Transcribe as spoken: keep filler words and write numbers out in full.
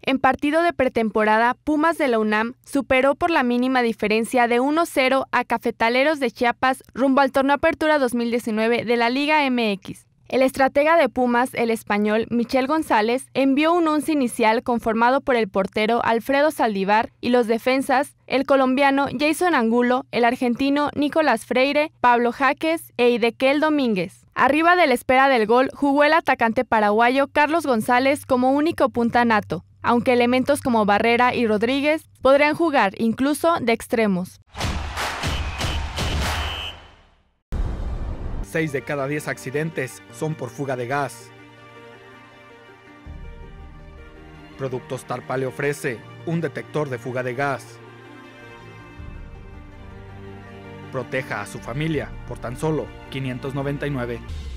En partido de pretemporada, Pumas de la UNAM superó por la mínima diferencia de uno cero a Cafetaleros de Chiapas rumbo al Torneo Apertura dos mil diecinueve de la Liga M X. El estratega de Pumas, el español Michel González, envió un once inicial conformado por el portero Alfredo Saldívar y los defensas, el colombiano Jason Angulo, el argentino Nicolás Freire, Pablo Jaques e Idequiel Domínguez. Arriba de la espera del gol jugó el atacante paraguayo Carlos González como único punta nato, aunque elementos como Barrera y Rodríguez podrían jugar incluso de extremos. seis de cada diez accidentes son por fuga de gas. Productos Tarpa le ofrece un detector de fuga de gas. Proteja a su familia por tan solo quinientos noventa y nueve.